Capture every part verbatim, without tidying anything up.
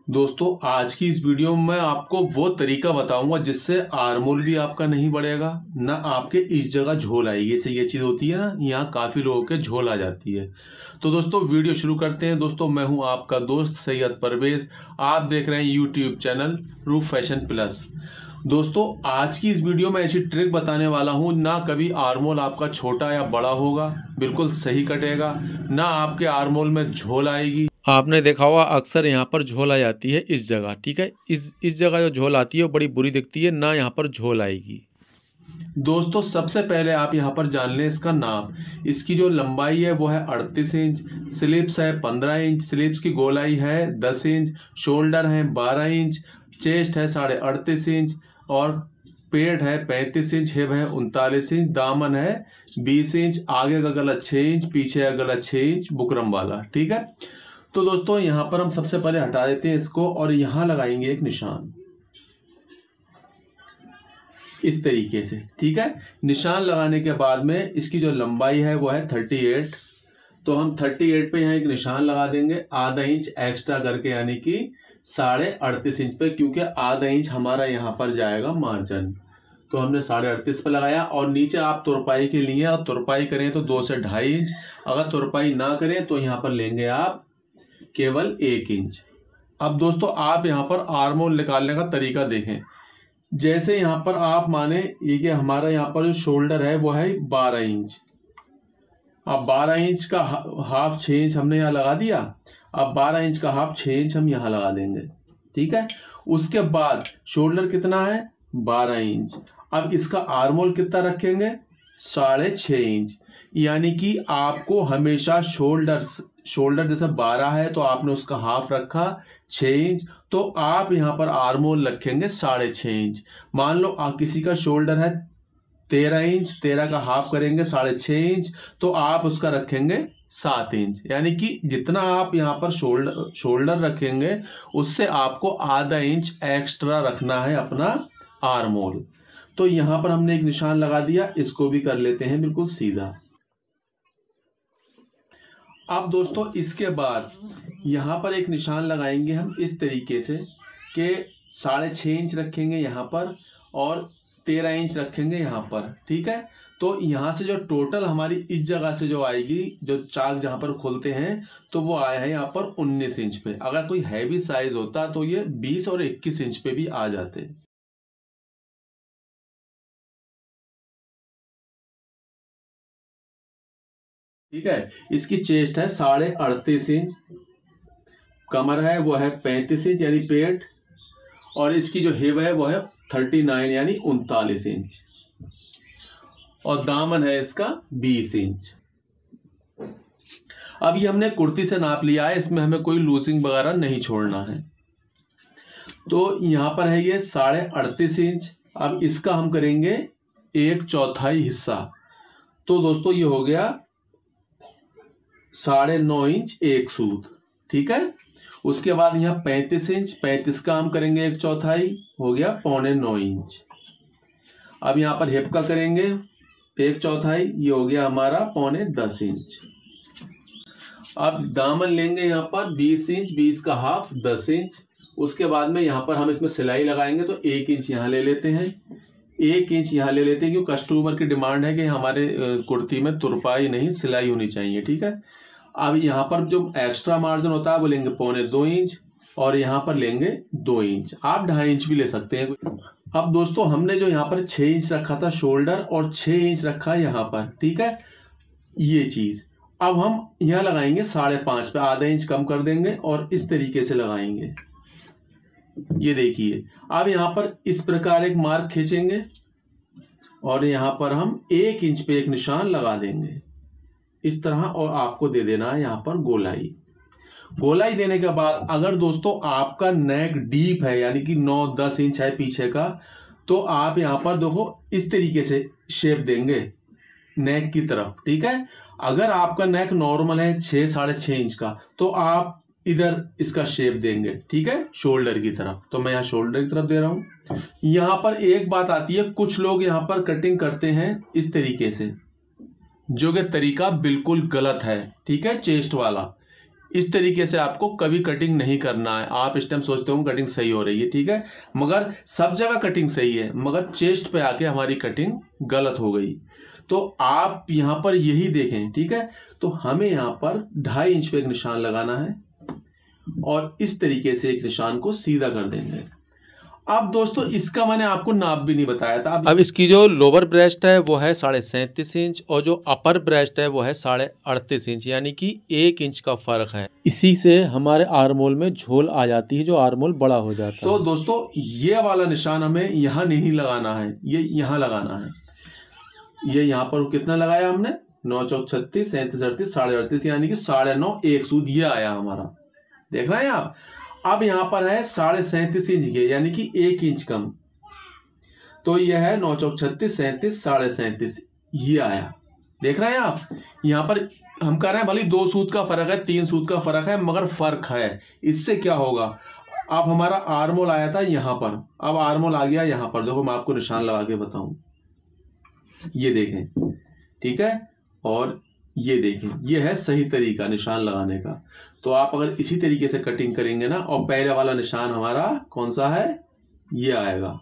दोस्तों आज की इस वीडियो में मैं आपको वो तरीका बताऊंगा जिससे आर्मोल भी आपका नहीं बढ़ेगा, ना आपके इस जगह झोल आएगी। इससे ये चीज़ होती है ना, यहाँ काफ़ी लोगों के झोल आ जाती है। तो दोस्तों वीडियो शुरू करते हैं। दोस्तों मैं हूँ आपका दोस्त सैयद परवेज, आप देख रहे हैं YouTube channel roof fashion plus. दोस्तों आज की इस वीडियो में ऐसी ट्रिक बताने वाला हूँ, ना कभी आर्मोल आपका छोटा या बड़ा होगा, बिल्कुल सही कटेगा, ना आपके आर्मोल में झोल आएगी। आपने देखा होगा अक्सर यहाँ पर झोल आ जाती है इस जगह, ठीक है। इस इस जगह जो झोल आती है वो बड़ी बुरी दिखती है, ना यहाँ पर झोल आएगी। दोस्तों सबसे पहले आप यहाँ पर जान लें इसका नाप। इसकी जो लंबाई है वो है अड़तीस इंच, स्लीव्स है पंद्रह इंच, स्लीव्स की गोलाई है दस इंच, शोल्डर है बारह इंच, चेस्ट है साढ़े अड़तीस इंच और पेट है पैंतीस इंच, हिप है उनतालीस इंच, दामन है बीस इंच, आगे का गला छः इंच, पीछे का गला छः इंच बुकरम वाला, ठीक है। तो दोस्तों यहाँ पर हम सबसे पहले हटा देते हैं इसको और यहाँ लगाएंगे एक निशान इस तरीके से, ठीक है। निशान लगाने के बाद में इसकी जो लंबाई है वो है अड़तीस, तो हम अड़तीस पे यहाँ एक निशान लगा देंगे आधा इंच एक्स्ट्रा करके, यानी कि साढ़े अड़तीस इंच पे, क्योंकि आधा इंच हमारा यहाँ पर जाएगा मार्जिन। तो हमने साढ़े अड़तीस पे लगाया और नीचे आप तुरपाई के लिए, और तुरपाई करें तो दो से ढाई इंच, अगर तुरपाई ना करें तो यहाँ पर लेंगे आप केवल एक इंच। अब दोस्तों आप यहाँ पर आर्मोल निकालने का तरीका देखें। जैसे यहाँ पर आप माने ये कि हमारा यहाँ पर जो शोल्डर है वो है बारह इंच। अब बारह इंच का हाफ छः इंच हमने यहाँ लगा दिया। अब बारह इंच का हाफ छः इंच हम यहाँ लगा देंगे, ठीक है। उसके बाद शोल्डर कितना है बारह इंच। अब इसका आर्मोल कितना रखेंगे साढ़े छः इंच, यानी कि आपको हमेशा शोल्डर शोल्डर जैसे बारह है तो आपने उसका हाफ रखा छः इंच, तो आप यहाँ पर आर्मोल रखेंगे साढ़े छः इंच। मान लो आप किसी का शोल्डर है तेरह इंच, तेरह का हाफ करेंगे साढ़े छः इंच, तो आप उसका रखेंगे सात इंच, यानी कि जितना आप यहाँ पर शोल्डर शोल्डर रखेंगे उससे आपको आधा इंच एक्स्ट्रा रखना है अपना आर्मोल। तो यहाँ पर हमने एक निशान लगा दिया, इसको भी कर लेते हैं बिल्कुल सीधा। अब दोस्तों इसके बाद यहाँ पर एक निशान लगाएंगे हम इस तरीके से कि साढ़े छः इंच रखेंगे यहाँ पर और तेरह इंच रखेंगे यहाँ पर, ठीक है। तो यहाँ से जो टोटल हमारी इस जगह से जो आएगी, जो चाक जहाँ पर खोलते हैं, तो वो आया है यहाँ पर उन्नीस इंच पे। अगर कोई हैवी साइज होता तो ये बीस और इक्कीस इंच पे भी आ जाते। ठीक है। इसकी चेस्ट है साढ़े अड़तीस इंच, कमर है वो है पैंतीस इंच यानी पेट, और इसकी जो हिप है वो है उनतालीस यानी उनतालीस इंच, और दामन है इसका बीस इंच। अब ये हमने कुर्ती से नाप लिया है, इसमें हमें कोई लूजिंग वगैरह नहीं छोड़ना है। तो यहाँ पर है ये साढ़े अड़तीस इंच। अब इसका हम करेंगे एक चौथाई हिस्सा, तो दोस्तों ये हो गया साढ़े नौ इंच एक सूत, ठीक है। उसके बाद यहाँ पैंतीस इंच, पैंतीस का हम करेंगे एक चौथाई, हो गया पौने नौ इंच। अब यहाँ पर हिप का करेंगे एक चौथाई, ये हो गया हमारा पौने दस इंच। अब दामन लेंगे यहाँ पर बीस इंच, बीस का हाफ दस इंच। उसके बाद में यहाँ पर हम इसमें सिलाई लगाएंगे, तो एक इंच यहाँ ले लेते हैं, एक इंच यहाँ ले लेते हैं, क्योंकि कस्टमर की डिमांड है कि हमारे कुर्ती में तुरपाई नहीं सिलाई होनी चाहिए, ठीक है। अब यहाँ पर जो एक्स्ट्रा मार्जिन होता है वो लेंगे पौने दो इंच, और यहाँ पर लेंगे दो इंच, आप ढाई इंच भी ले सकते हैं। अब दोस्तों हमने जो यहाँ पर छः इंच रखा था शोल्डर और छः इंच रखा है यहाँ पर, ठीक है, ये चीज अब हम यहाँ लगाएंगे साढ़े पाँच पे, आधा इंच कम कर देंगे और इस तरीके से लगाएंगे। ये देखिए, अब यहाँ पर इस प्रकार एक मार्क खींचेंगे और यहाँ पर हम एक इंच पे एक निशान लगा देंगे इस तरह, और आपको दे देना है यहाँ पर गोलाई। गोलाई देने के बाद अगर दोस्तों आपका नेक डीप है, यानी कि नौ दस इंच है पीछे का, तो आप यहाँ पर देखो इस तरीके से शेप देंगे नेक की तरफ, ठीक है। अगर आपका नेक नॉर्मल है छः साढ़े छः इंच का, तो आप इधर इसका शेप देंगे, ठीक है, शोल्डर की तरफ। तो मैं यहाँ शोल्डर की तरफ दे रहा हूँ। यहाँ पर एक बात आती है, कुछ लोग यहाँ पर कटिंग करते हैं इस तरीके से, जो कि तरीका बिल्कुल गलत है, ठीक है, चेस्ट वाला। इस तरीके से आपको कभी कटिंग नहीं करना है। आप इस टाइम सोचते हो कटिंग सही हो रही है, ठीक है, मगर सब जगह कटिंग सही है, मगर चेस्ट पे आके हमारी कटिंग गलत हो गई। तो आप यहां पर यही देखें, ठीक है। तो हमें यहां पर ढाई इंच पे एक निशान लगाना है और इस तरीके से एक निशान को सीधा कर देंगे। अब दोस्तों इसका मैंने आपको नाप भी नहीं बताया था। अब, अब इसकी जो लोअर ब्रेस्ट है वो है साढ़े सैंतीस इंच और जो अपर ब्रेस्ट है वो है साढ़े अड़तीस इंच, यानी कि एक इंच का फर्क है। इसी से हमारे आर्मोल में झोल आ जाती है, जो आर्मोल बड़ा हो जाता है। तो दोस्तों ये वाला निशान हमें यहाँ नहीं लगाना है, ये यहाँ लगाना है। ये यहाँ पर कितना लगाया हमने, नौ चौक छत्तीस, सैंतीस अड़तीस, साढ़े अड़तीस, यानी कि साढ़े नौ एक सूद ये आया हमारा, देख रहे हैं आप। अब यहां पर है साढ़े सैंतीस इंच के, यानी कि एक इंच कम, तो यह है नौ चौक छत्तीस, सैंतीस, साढ़े सैंतीस, ये आया, देख रहे हैं आप। यहां पर हम कह रहे हैं भले दो सूद का फर्क है, तीन सूद का फर्क है, मगर फर्क है। इससे क्या होगा, अब हमारा आर्मोल आया था यहां पर, अब आर्मोल आ गया यहां पर। देखो मैं आपको निशान लगा के बताऊं, ये देखें, ठीक है, और ये देखें, ये है सही तरीका निशान लगाने का। तो आप अगर इसी तरीके से कटिंग करेंगे ना, और पहले वाला निशान हमारा कौन सा है, ये आएगा,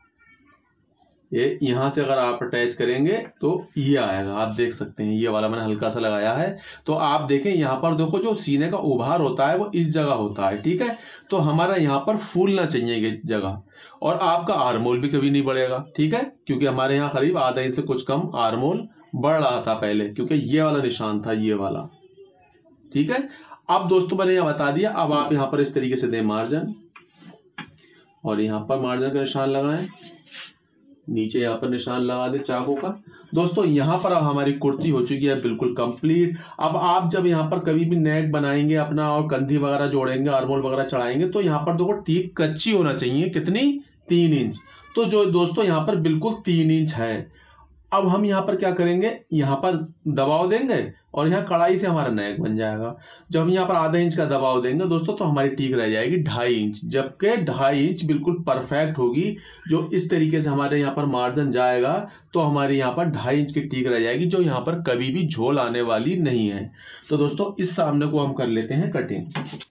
ये यहां से अगर आप अटैच करेंगे तो ये आएगा, आप देख सकते हैं। ये वाला मैंने हल्का सा लगाया है, तो आप देखें यहां पर देखो जो सीने का उभार होता है वो इस जगह होता है, ठीक है। तो हमारा यहां पर फूलना चाहिए ये जगह, और आपका आर्मोल भी कभी नहीं बढ़ेगा, ठीक है, क्योंकि हमारे यहाँ करीब आधा इंच से कुछ कम आर्मोल बढ़ रहा था पहले, क्योंकि ये वाला निशान था, ये वाला, ठीक है। अब दोस्तों मैंने यहां बता दिया, अब आप यहां पर इस तरीके से दें मार्जिन, और यहां पर मार्जिन का निशान लगाएं, नीचे यहां पर निशान लगा दे चाकू का। दोस्तों यहां पर अब हमारी कुर्ती हो चुकी है बिल्कुल कंप्लीट। अब आप जब यहां पर कभी भी नेक बनाएंगे अपना और कंधी वगैरह जोड़ेंगे, आर्मोल वगैरह चढ़ाएंगे, तो यहां पर देखो ठीक कच्ची होना चाहिए, कितनी, तीन इंच। तो जो दोस्तों यहां पर बिल्कुल तीन इंच है। अब हम यहां पर क्या करेंगे, यहां पर दबाव देंगे और यहां कड़ाई से हमारा नेक बन जाएगा। जब हम यहां पर आधा इंच का दबाव देंगे दोस्तों, तो हमारी ठीक रह जाएगी ढाई इंच, जबकि ढाई इंच बिल्कुल परफेक्ट होगी। जो इस तरीके से हमारे यहां पर मार्जिन जाएगा, तो हमारे यहां पर ढाई इंच की ठीक रह जाएगी, जो यहां पर कभी भी झोल आने वाली नहीं है। तो दोस्तों इस सामने को हम कर लेते हैं कटिंग।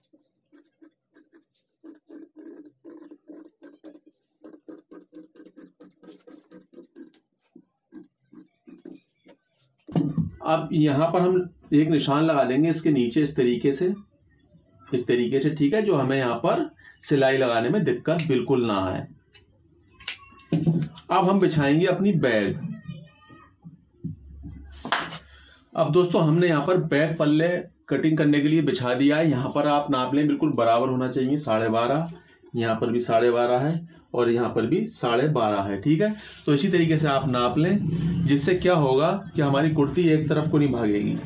अब यहां पर हम एक निशान लगा देंगे इसके नीचे, इस तरीके से, इस तरीके से, ठीक है, जो हमें यहां पर सिलाई लगाने में दिक्कत बिल्कुल ना आए। अब हम बिछाएंगे अपनी बैग। अब दोस्तों हमने यहां पर बैग पल्ले कटिंग करने के लिए बिछा दिया है। यहां पर आप नाप लें, बिल्कुल बराबर होना चाहिए, साढ़े बारह, यहां पर भी साढ़े बारह है और यहां पर भी साढ़े बारह है, ठीक है। तो इसी तरीके से आप नाप लें, जिससे क्या होगा कि हमारी कुर्ती एक तरफ को नहीं भागेगी।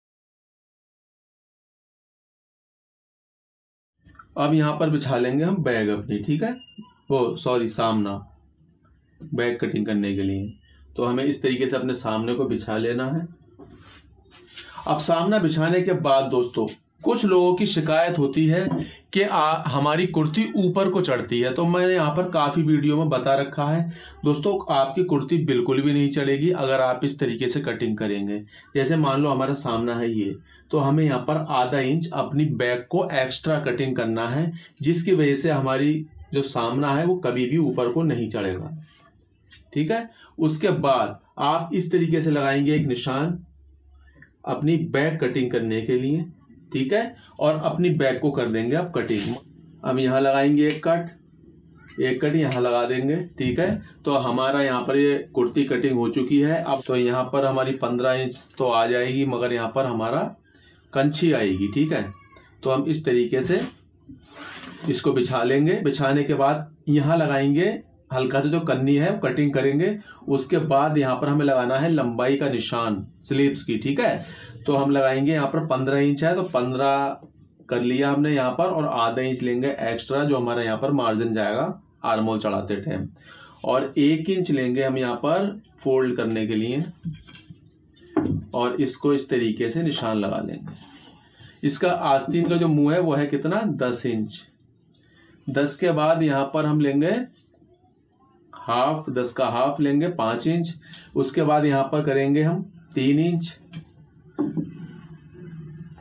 अब यहां पर बिछा लेंगे हम बैग अपनी, ठीक है, वो सॉरी सामना, बैग कटिंग करने के लिए। तो हमें इस तरीके से अपने सामने को बिछा लेना है। अब सामना बिछाने के बाद दोस्तों कुछ लोगों की शिकायत होती है कि आ, हमारी कुर्ती ऊपर को चढ़ती है। तो मैंने यहाँ पर काफ़ी वीडियो में बता रखा है दोस्तों, आपकी कुर्ती बिल्कुल भी नहीं चढ़ेगी अगर आप इस तरीके से कटिंग करेंगे। जैसे मान लो हमारा सामना है ये, तो हमें यहाँ पर आधा इंच अपनी बैक को एक्स्ट्रा कटिंग करना है, जिसकी वजह से हमारी जो सामना है वो कभी भी ऊपर को नहीं चढ़ेगा, ठीक है। उसके बाद आप इस तरीके से लगाएंगे एक निशान अपनी बैक कटिंग करने के लिए, ठीक है, और अपनी बैक को कर देंगे अब कटिंग। अब यहाँ लगाएंगे एक कट, एक कट यहाँ लगा देंगे, ठीक है। तो हमारा यहाँ पर ये कुर्ती कटिंग हो चुकी है। अब तो यहाँ पर हमारी पंद्रह इंच तो आ जाएगी, मगर यहाँ पर हमारा कंछी आएगी, ठीक है। तो हम इस तरीके से इसको बिछा लेंगे। बिछाने के बाद यहाँ लगाएंगे हल्का सा जो कन्नी है कटिंग करेंगे। उसके बाद यहाँ पर हमें लगाना है लंबाई का निशान स्लीव्स की, ठीक है। तो हम लगाएंगे यहाँ पर पंद्रह इंच है, तो पंद्रह कर लिया हमने यहाँ पर, और आधा इंच लेंगे एक्स्ट्रा जो हमारा यहाँ पर मार्जिन जाएगा आर्मोल चढ़ाते टाइम, और एक इंच लेंगे हम यहाँ पर फोल्ड करने के लिए, और इसको इस तरीके से निशान लगा लेंगे। इसका आस्तीन का जो मुंह है वो है कितना, दस इंच। दस के बाद यहाँ पर हम लेंगे हाफ, दस का हाफ लेंगे पांच इंच। उसके बाद यहाँ पर करेंगे हम तीन इंच,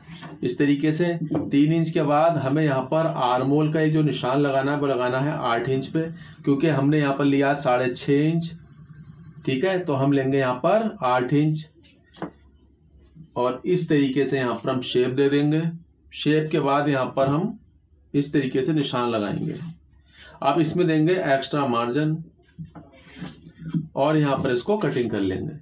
इस तरीके से। तीन इंच के बाद हमें यहाँ पर आर्मोल का एक जो निशान लगाना है वो लगाना है आठ इंच पे, क्योंकि हमने यहाँ पर लिया साढ़े छः इंच। ठीक है, तो हम लेंगे यहाँ पर आठ इंच और इस तरीके से यहाँ पर हम शेप दे देंगे। शेप के बाद यहाँ पर हम इस तरीके से निशान लगाएंगे। अब इसमें देंगे एक्स्ट्रा मार्जिन और यहाँ पर इसको कटिंग कर लेंगे।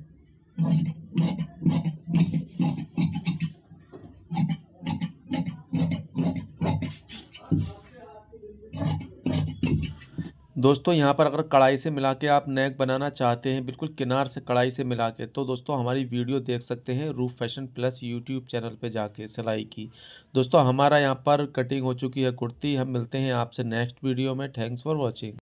दोस्तों यहाँ पर अगर कढ़ाई से मिला के आप नेक बनाना चाहते हैं, बिल्कुल किनार से कढ़ाई से मिला के, तो दोस्तों हमारी वीडियो देख सकते हैं roof fashion plus YouTube channel पे जाके सिलाई की। दोस्तों हमारा यहाँ पर कटिंग हो चुकी है कुर्ती। हम मिलते हैं आपसे नेक्स्ट वीडियो में। Thanks for watching.